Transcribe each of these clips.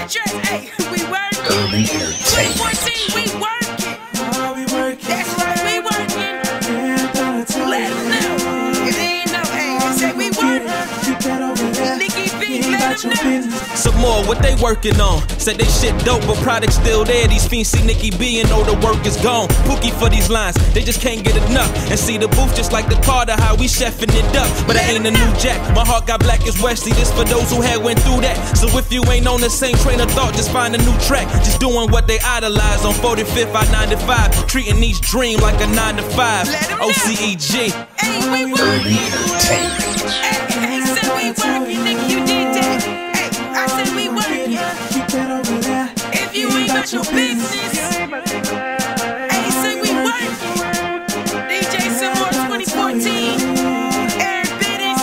Patrick, hey, we working. Urban Entertainment. 2014, we working. That's right, we working. Let them know. If they ain't know, hey, they say we working. Nicky B, let them know. Some more, what they working on? Said they shit dope, but product's still there. These fiends see Nicky B and know the work is gone. Pookie for these lines, they just can't get enough. And see the booth just like the Carter, how we chefing it up. But I ain't a new jack, my heart got black as Wesley. This for those who had went through that. So if you ain't on the same train of thought, just find a new track. Just doing what they idolize on 45th, I-95. Treating each dream like a 9 to 5. OCEG. Hey, we Urban working. Entertainment. Hey, said we working, nigga, you did that. Hey, I said we working. If you ain't about your business, hey, say we working. DJ Seymour 2014, Eric Bittis.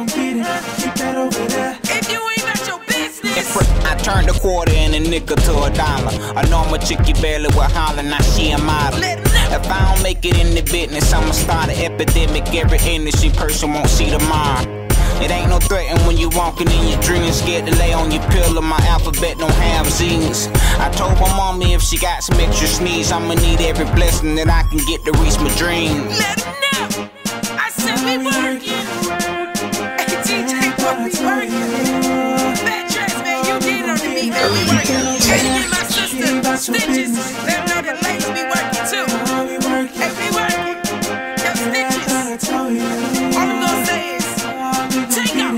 If you ain't about your business, I turned a quarter and a nickel to $1. A normal chickie barely will holler, now she a model. let them know. If I don't make it in the business, I'ma start an epidemic. Every industry person won't see tomorrow. It ain't no threatin' when you walking in your dreams. Scared to lay on your pillow, my alphabet don't have Z's. I told my mommy if she got some extra sneeze, I'ma need every blessing that I can get to reach my dreams. Let them know. I said we working. Hey, DJ, what we working? Fat Dress, man, you did on the beat, man, we working. Hey, get my sister Stitches. Let them know that ladies be working too. Hey, we working. Yo, Stitches. All I'm gonna say is, take off.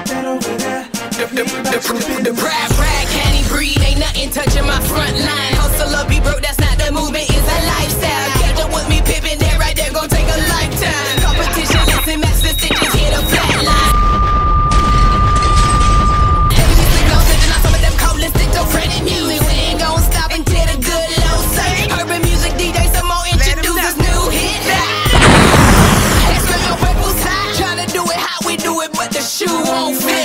The rap, can't he breathe? Ain't nothing touching my front line. Hustle up, be broke, that's not the movement, it's a lifestyle. Catch up with me, pippin', that right there gon' take a lifetime. Competition, listen, match the stitches, hit a flat line. Everything stick on stitching on some of them cold and stick to Freddie music. We ain't gon' stop until the good Lord say. Urban music, DJ Seymour introduces new hit. That's the little purple side. Tryna do it how we do it, but the shoe won't fit.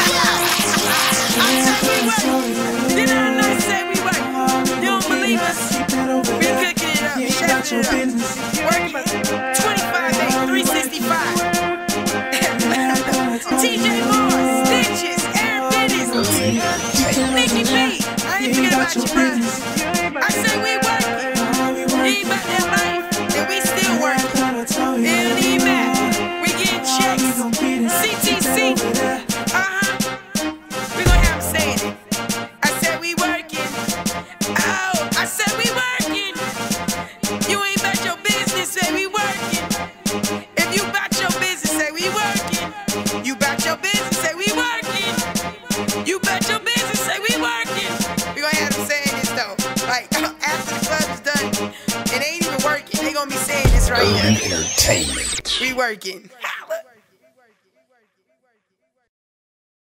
Did I not say we work? You don't believe us? We cooking it up, shutting it up. Working 25-8, 365. TJ Moore, Stitches, Eric Bittis, Nicky B. I ain't forget about you, bro. I say we working. You ain't about that life, and we still working. It don't even matter. We getting checks. CTC. We gonna have them saying it. I said we working. Oh, I said we working. You ain't about your business, say we working. If you about your business, say we working. You about your business, say we working. You about your business, say we working. We gonna have them saying this though. Like after the club is done, it ain't even working. They gonna be saying this right Urban now. Entertainment. We working.